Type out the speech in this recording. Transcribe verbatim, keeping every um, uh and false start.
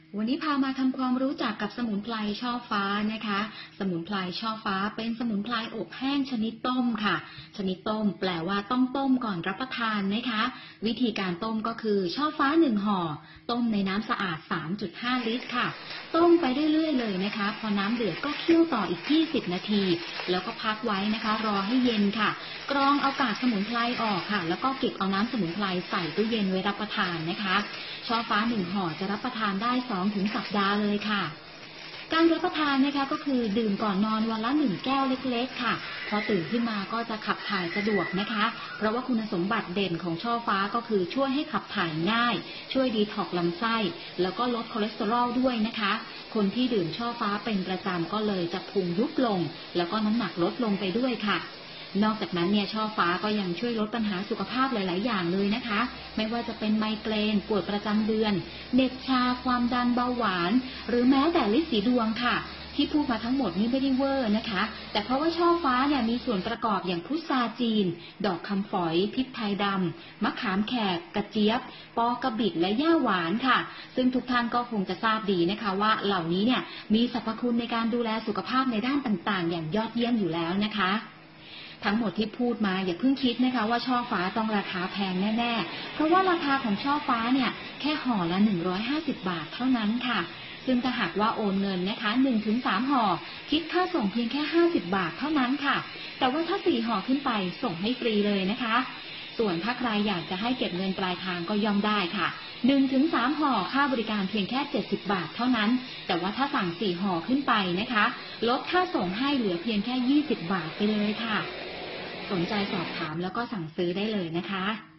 วันนี้พามาทำความรู้จักกับสมุนไพรช่อฟ้านะคะสมุนไพรช่อฟ้าเป็นสมุนไพรอบแห้งชนิดต้มค่ะชนิดต้มแปลว่าต้องต้มก่อนรับประทานนะคะวิธีการต้มก็คือช่อฟ้าหนึ่งห่อต้มในน้ำสะอาด สามจุดห้า ลิตรค่ะต้มไปเรื่อยๆเลยนะคะพอน้ำเดือดก็เคี่ยวต่ออีกยี่สิบนาทีแล้วก็พักไว้นะคะรอให้เย็นค่ะกรองเอากากสมุนไพรออกค่ะแล้วก็เก็บเอาน้ำสมุนไพรใส่ตู้เย็นไว้รับประทานนะคะช่อฟ้าหนึ่งห่อจะรับประทานได้สองถึงสัปดาห์เลยค่ะการรับประทานนะคะก็คือดื่มก่อนนอนวันละหนึ่งแก้วเล็กๆค่ะพอตื่นขึ้นมาก็จะขับถ่ายสะดวกนะคะเพราะว่าคุณสมบัติเด่นของช่อฟ้าก็คือช่วยให้ขับถ่ายง่ายช่วยดีท็อกซ์ลำไส้แล้วก็ลดคอเลสเตอรอลด้วยนะคะคนที่ดื่มช่อฟ้าเป็นประจำก็เลยจะพุงยุบลงแล้วก็น้ำหนักลดลงไปด้วยค่ะนอกจากนั้นเนี่ยช่อฟ้าก็ยังช่วยลดปัญหาสุขภาพหลายๆอย่างเลยนะคะไม่ว่าจะเป็นไมเกรนปวดประจำเดือนเหน็บชาความดันเบาหวานหรือแม้แต่ลินสีดวงค่ะที่พูดมาทั้งหมดนี่ไม่ได้เวอร์นะคะแต่เพราะว่าช่อฟ้าเนี่ยมีส่วนประกอบอย่างพุทราจีนดอกคำฝอยพริกไทยดำมะขามแขกกระเจี๊ยบปอกระบิดและย่าหวานค่ะซึ่งทุกท่านก็คงจะทราบดีนะคะว่าเหล่านี้เนี่ยมีสรรพคุณในการดูแลสุขภาพในด้านต่างๆอย่างยอดเยี่ยมอยู่แล้วนะคะทั้งหมดที่พูดมาอย่าเพิ่งคิดนะคะว่าช่อฟ้าต้องราคาแพงแน่ๆเพราะว่าราคาของช่อฟ้าเนี่ยแค่ห่อละหนึ่งร้อยห้าสิบบาทเท่านั้นค่ะซึ่งถ้าหากว่าโอนเงินนะคะ หนึ่งถึงสาม ห่อคิดค่าส่งเพียงแค่ห้าสิบบาทเท่านั้นค่ะแต่ว่าถ้าสี่ห่อขึ้นไปส่งให้ฟรีเลยนะคะส่วนถ้าใครอยากจะให้เก็บเงินปลายทางก็ย่อมได้ค่ะ หนึ่งถึงสาม ห่อค่าบริการเพียงแค่เจ็ดสิบบาทเท่านั้นแต่ว่าถ้าสั่งสี่ห่อขึ้นไปนะคะลดค่าส่งให้เหลือเพียงแค่ยี่สิบบาทไปเลยค่ะสนใจสอบถามแล้วก็สั่งซื้อได้เลยนะคะ